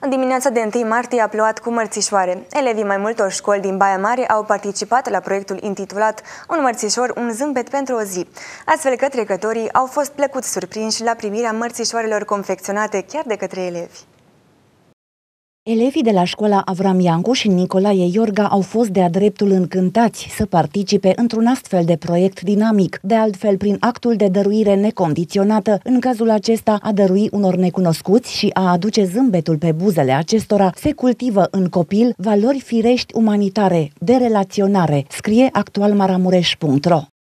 În dimineața de 1 martie a plouat cu mărțișoare. Elevii mai multor școli din Baia Mare au participat la proiectul intitulat Un mărțișor, un zâmbet pentru o zi. Astfel că trecătorii au fost plăcut surprinși la primirea mărțișoarelor confecționate chiar de către elevi. Elevii de la școala Avram Iancu și Nicolae Iorga au fost de-a dreptul încântați să participe într-un astfel de proiect dinamic. De altfel, prin actul de dăruire necondiționată, în cazul acesta a dărui unor necunoscuți și a aduce zâmbetul pe buzele acestora, se cultivă în copil valori firești umanitare, de relaționare, scrie actualmaramureș.ro.